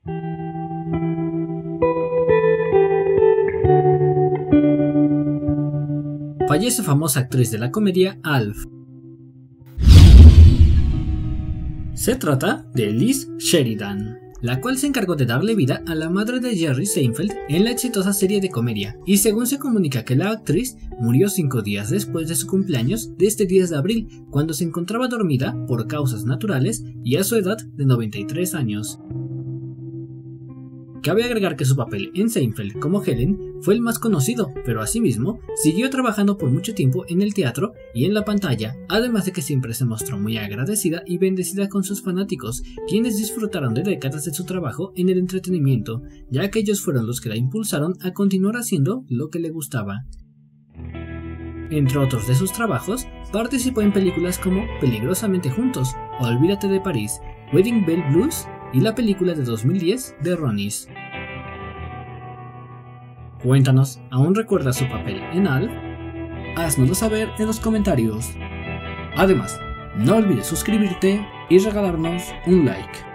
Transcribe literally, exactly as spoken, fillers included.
Fallece famosa actriz de la comedia Alf. Se trata de Liz Sheridan, la cual se encargó de darle vida a la madre de Jerry Seinfeld en la exitosa serie de comedia, y según se comunica que la actriz murió cinco días después de su cumpleaños de este diez de abril, cuando se encontraba dormida por causas naturales y a su edad de noventa y tres años. Cabe agregar que su papel en Seinfeld como Helen fue el más conocido, pero asimismo siguió trabajando por mucho tiempo en el teatro y en la pantalla, además de que siempre se mostró muy agradecida y bendecida con sus fanáticos, quienes disfrutaron de décadas de su trabajo en el entretenimiento, ya que ellos fueron los que la impulsaron a continuar haciendo lo que le gustaba. Entre otros de sus trabajos, participó en películas como Peligrosamente Juntos, Olvídate de París, Wedding Bell Blues y la película de dos mil diez de Ronnies. Cuéntanos, ¿aún recuerdas su papel en Alf? Haznoslo saber en los comentarios. Además, no olvides suscribirte y regalarnos un like.